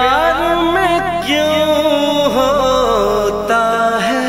प्यार में क्यों होता है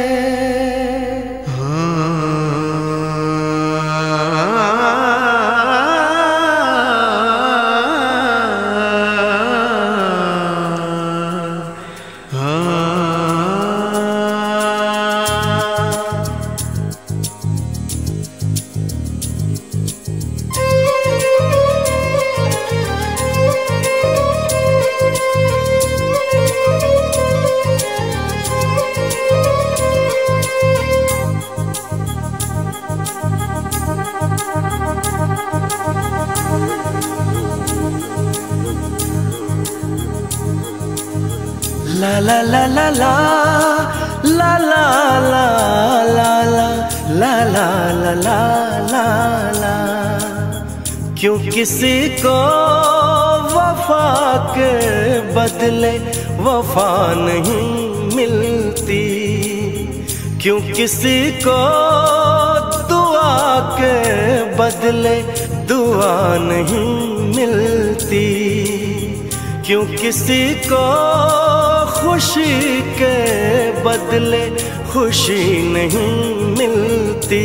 ला ला ला ला ला ला ला ला ला ला ला ला ला ला ला। क्यों किसी को वफा के बदले वफा नहीं मिलती, क्यों किसी को दुआ के बदले दुआ नहीं मिलती, क्यों किसी को खुशी के बदले खुशी नहीं मिलती।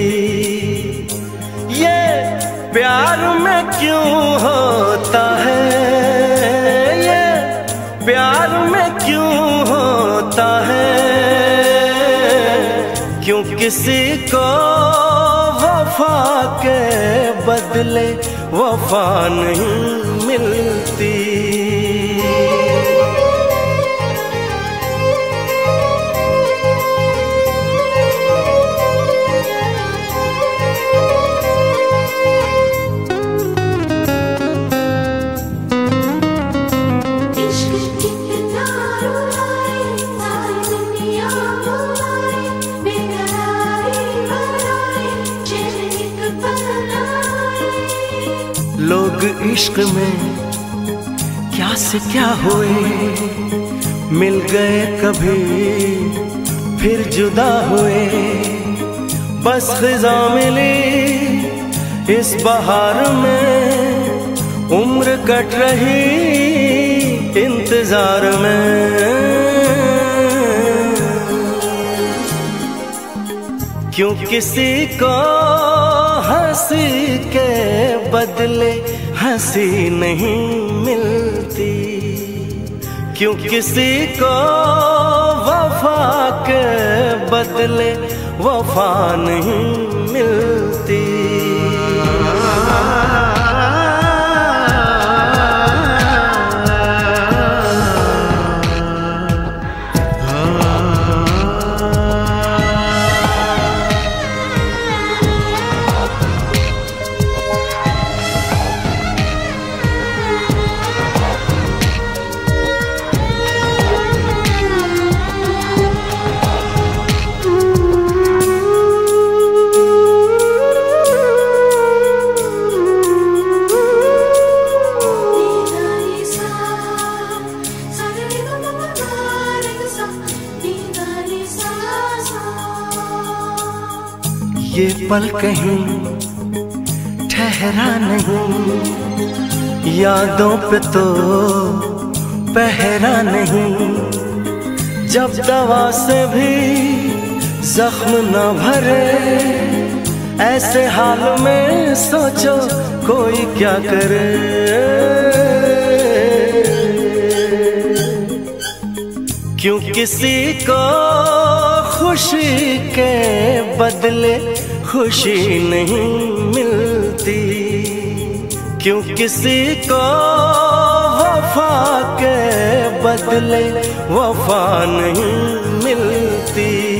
ये प्यार में क्यों होता है, ये प्यार में क्यों होता है, क्यों किसी को वफा के बदले वफा नहीं मिलती। लोग इश्क में क्या से क्या हुए, मिल गए कभी फिर जुदा हुए। बस खिज़ा मिली इस बहार में, उम्र कट रही इंतजार में। क्यों किसी को हंसी के बदले हंसी नहीं मिलती, क्यों किसी को वफा के बदले वफा नहीं मिलती। ये पल कहीं ठहरा नहीं, यादों पे तो पहरा नहीं। जब दवा से भी जख्म न भरे, ऐसे हाल में सोचो कोई क्या करे। क्यों किसी को खुशी के बदले खुशी नहीं मिलती, क्यों किसी को वफा के बदले वफा नहीं मिलती।